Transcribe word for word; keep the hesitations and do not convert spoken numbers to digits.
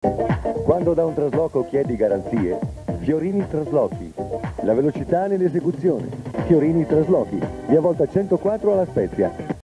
Quando da un trasloco chiedi garanzie, Fiorini Traslochi. La velocità nell'esecuzione. Fiorini Traslochi. Via Volta centoquattro alla Spezia.